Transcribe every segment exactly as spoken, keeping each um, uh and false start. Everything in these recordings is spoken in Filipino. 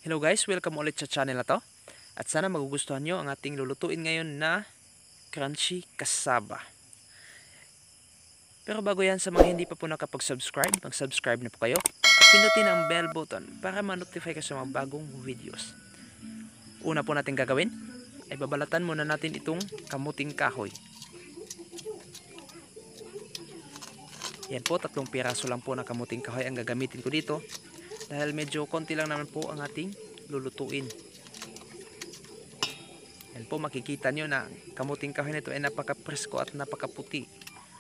Hello guys, welcome ulit sa channel na to. At sana magugustuhan nyo ang ating lulutuin ngayon na crunchy cassava. Pero bago yan, sa mga hindi pa po nakapag-subscribe, mag-subscribe na po kayo. At pindutin ang bell button para ma-notify ka sa mga bagong videos. Una po natin gagawin ay babalatan muna natin itong kamuting kahoy. Yan po, tatlong piraso lang po na kamuting kahoy ang gagamitin ko dito. Dahil medyo konti lang naman po ang ating lulutuin. Yan po, makikita nyo na kamuting kahoy nito ay napaka-presko at napakaputi.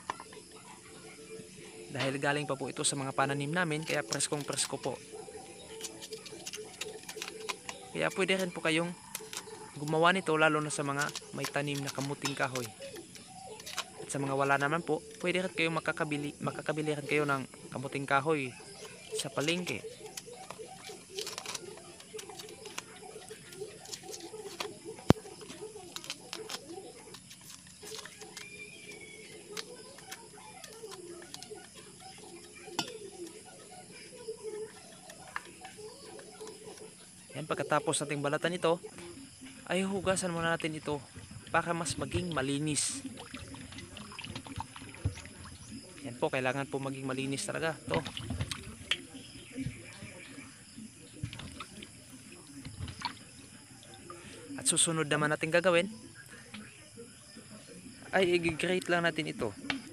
Dahil galing pa po ito sa mga pananim namin, kaya preskong presko po. Kaya pwede rin po kayong gumawa nito, lalo na sa mga may tanim na kamuting kahoy. At sa mga wala naman po, pwede rin kayong makakabili, makakabili rin kayo ng kamuting kahoy sa palengke. Yan, pagkatapos nating balatan ito, ay hugasan muna natin ito para mas maging malinis. Yan po, kailangan po maging malinis talaga to. At susunod naman natin gagawin ay i-grate lang natin ito.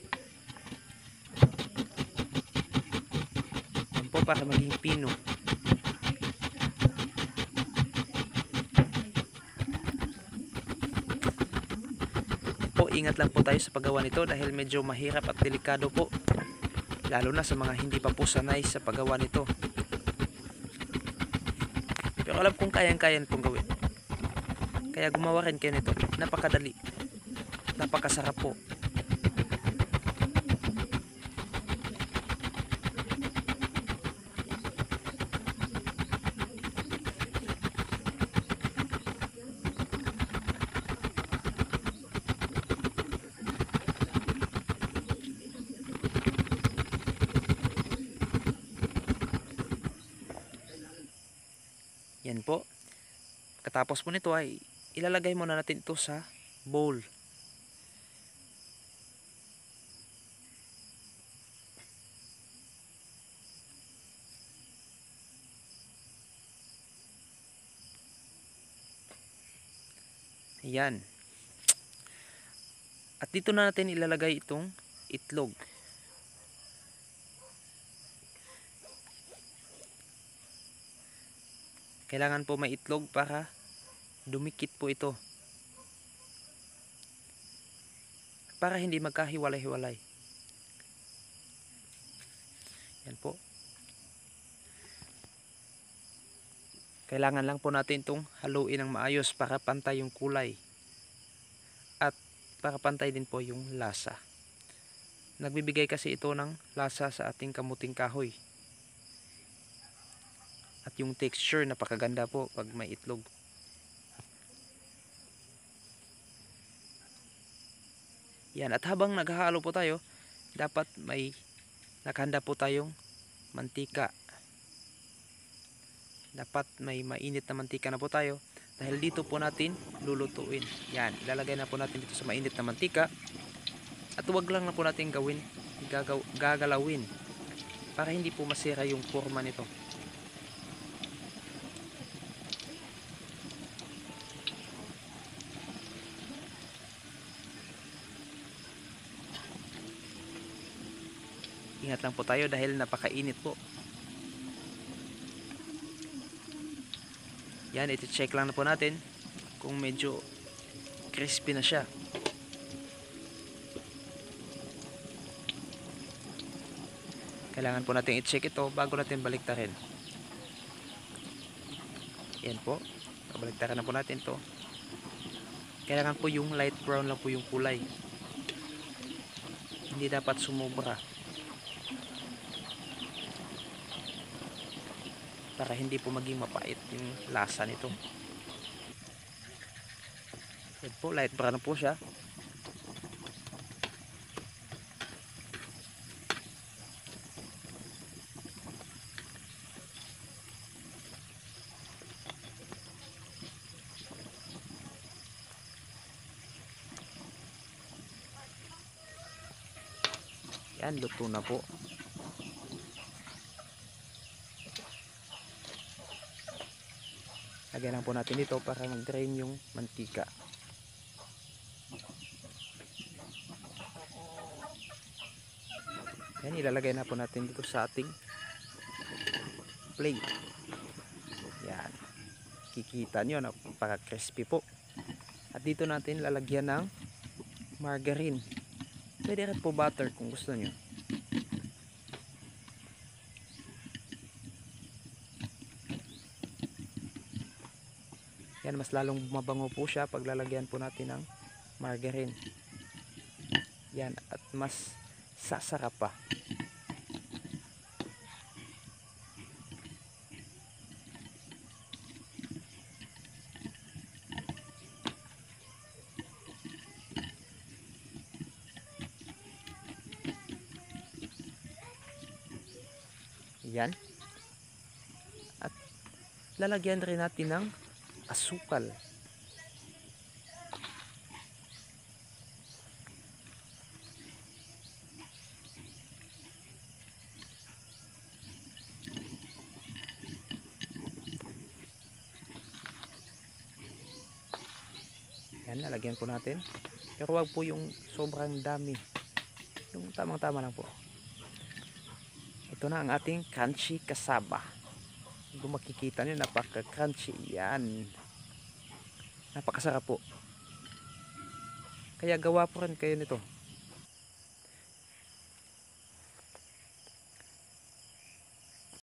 Yan po, para maging pino. Po, ingat lang po tayo sa paggawa nito dahil medyo mahirap at delikado po, lalo na sa mga hindi pa po sanay sa paggawa nito. Pero alam kong kayang-kayan pong gawin, kaya gumawa rin kayo nito. Napakadali, napakasarap po. Yan po. Katapos po nito ay ilalagay muna natin ito sa bowl. Ayan. At dito na natin ilalagay itong itlog. Kailangan po may itlog para dumikit po ito. Para hindi magkahiwalay-hiwalay. Yan po. Kailangan lang po natin itong haluin ng maayos para pantay yung kulay. At para pantay din po yung lasa. Nagbibigay kasi ito ng lasa sa ating kamuting kahoy. At yung texture, napakaganda po pag may itlog. Yan, at habang naghahalo po tayo, dapat may nakahanda po tayong mantika. Dapat may mainit na mantika na po tayo dahil dito po natin lulutuin. Yan, ilalagay na po natin dito sa mainit na mantika. At huwag lang na po natin gawin, gagaw, gagalawin para hindi po masira yung forma nito. Ingat lang po tayo dahil napakainit po. Yan, iti-check lang na po natin kung medyo crispy na siya. Kailangan po natin i-check ito bago natin baliktarin. Yan po, baliktarin na po natin to. Kailangan po yung light brown lang po yung kulay. Hindi dapat sumobra. Para hindi po maging mapait yung lasa nito. Yan po, light brown na po siya. Yan, luto na po. Lagyan lang po natin dito para mag-drain yung mantika. Yan, ilalagay na po natin dito sa ating plate. Yan. Kikita nyo, napaka-crispy po. At dito natin lalagyan ng margarine. Pwede rin po butter kung gusto nyo. Yan, mas lalong mabango po siya pag lalagyan po natin ng margarine. Yan, at mas sasarap pa. Yan. At lalagyan rin natin ng asukal. Yan, lalagyan po natin. Pero wag po yung sobrang dami. Yung tamang-tama lang po. Ito na ang ating crunchy kasaba. Kung makikita nyo, napaka-crunchy. Yan. Napakasarap po. Kaya gawa po rin kayo nito.